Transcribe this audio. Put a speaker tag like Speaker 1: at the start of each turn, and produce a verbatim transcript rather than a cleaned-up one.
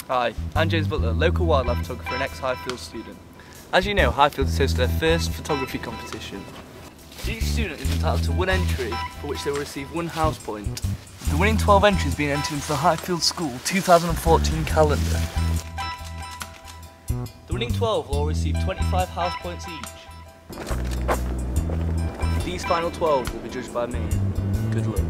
Speaker 1: Hi, I'm James Butler, local wildlife photographer and ex-Highfields student. As you know, Highfields has hosted their first photography competition. Each student is entitled to one entry, for which they will receive one house point. The winning twelve entries being entered into the Highfields School two thousand fourteen calendar. The winning twelve will all receive twenty-five house points each. These final twelve will be judged by me. Good luck.